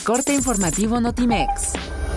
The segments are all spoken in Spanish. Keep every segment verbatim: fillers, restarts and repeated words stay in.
Corte informativo Notimex.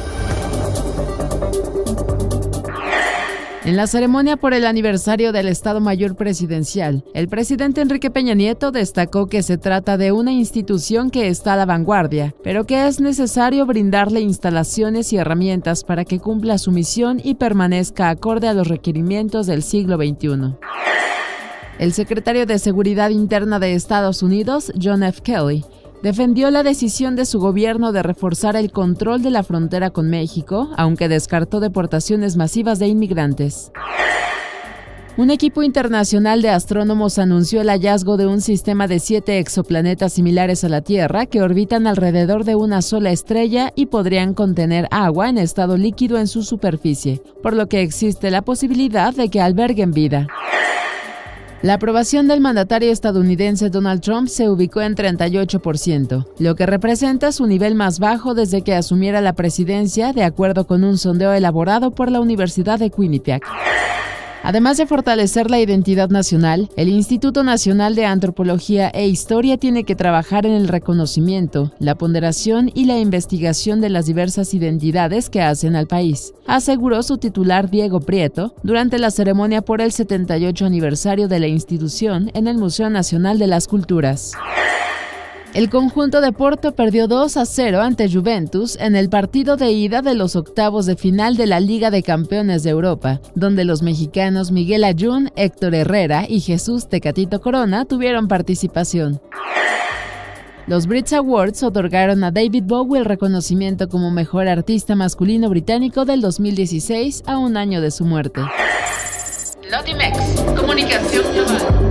En la ceremonia por el aniversario del Estado Mayor Presidencial, el presidente Enrique Peña Nieto destacó que se trata de una institución que está a la vanguardia, pero que es necesario brindarle instalaciones y herramientas para que cumpla su misión y permanezca acorde a los requerimientos del siglo veintiuno. El secretario de Seguridad Interna de Estados Unidos, John F. Kelly, defendió la decisión de su gobierno de reforzar el control de la frontera con México, aunque descartó deportaciones masivas de inmigrantes. Un equipo internacional de astrónomos anunció el hallazgo de un sistema de siete exoplanetas similares a la Tierra que orbitan alrededor de una sola estrella y podrían contener agua en estado líquido en su superficie, por lo que existe la posibilidad de que alberguen vida. La aprobación del mandatario estadounidense Donald Trump se ubicó en treinta y ocho por ciento, lo que representa su nivel más bajo desde que asumiera la presidencia, de acuerdo con un sondeo elaborado por la Universidad de Quinnipiac. Además de fortalecer la identidad nacional, el Instituto Nacional de Antropología e Historia tiene que trabajar en el reconocimiento, la ponderación y la investigación de las diversas identidades que hacen al país, aseguró su titular Diego Prieto durante la ceremonia por el setenta y ocho aniversario de la institución en el Museo Nacional de las Culturas. El conjunto de Porto perdió dos a cero ante Juventus en el partido de ida de los octavos de final de la Liga de Campeones de Europa, donde los mexicanos Miguel Ayun, Héctor Herrera y Jesús Tecatito Corona tuvieron participación. Los Brit Awards otorgaron a David Bowie el reconocimiento como mejor artista masculino británico del dos mil dieciséis, a un año de su muerte. Notimex, comunicación global.